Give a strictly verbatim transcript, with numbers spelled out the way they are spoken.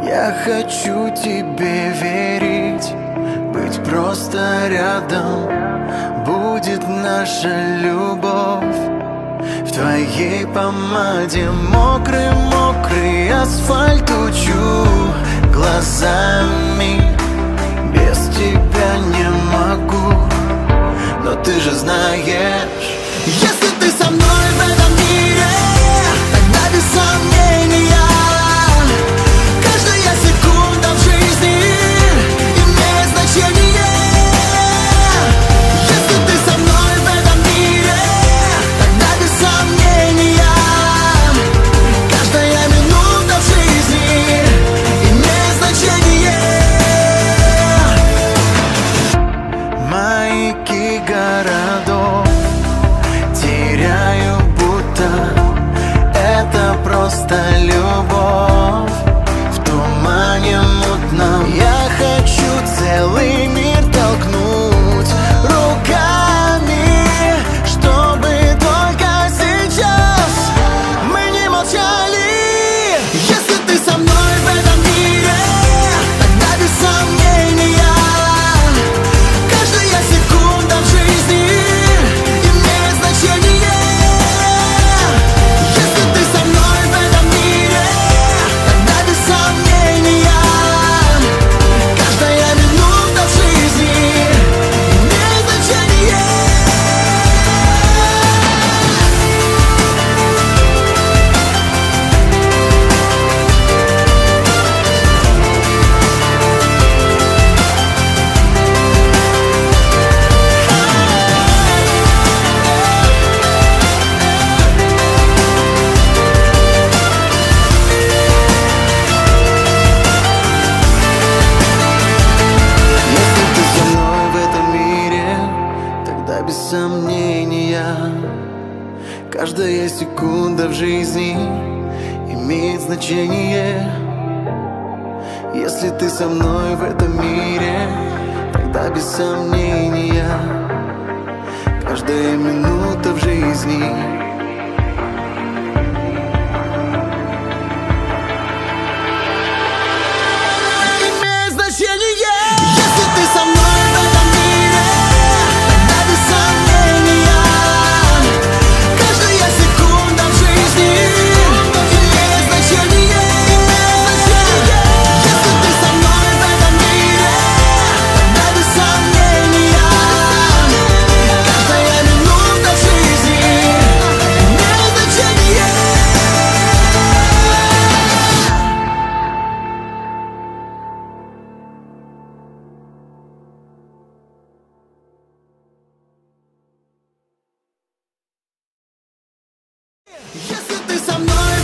Я хочу тебе верить, быть просто рядом. Будет наша любовь в твоей помаде. Мокрый-мокрый асфальт учу глазами. Без тебя не могу, но ты же знаешь, если ты со мной в этом мире, тогда без сомнения каждая секунда в жизни имеет значение. Если ты со мной в этом мире, тогда без сомнения каждая минута в жизни имеет значение. Маяки городов теряю, будто это просто любовь в тумане мутном. Я хочу целый мир толкнуть руками, чтобы только сейчас мы не молчали. Если ты со мной в этом мире, тогда без сомнения каждая секунда в жизни имеет значение. Если ты со мной в этом мире, тогда без сомнения каждая минута в жизни имеет значение. Если ты со мной в этом мире, тогда без сомнения каждая секунда в жизни имеет значение. Если ты со мной в этом мире, тогда без сомнения каждая минута в жизни имеет значение. Если ты со мной в этом мире, тогда без сомнения каждая секунда в жизни имеет значение. Если ты со мной в этом мире, тогда без сомнения каждая минута в жизни имеет значение. Если ты со мной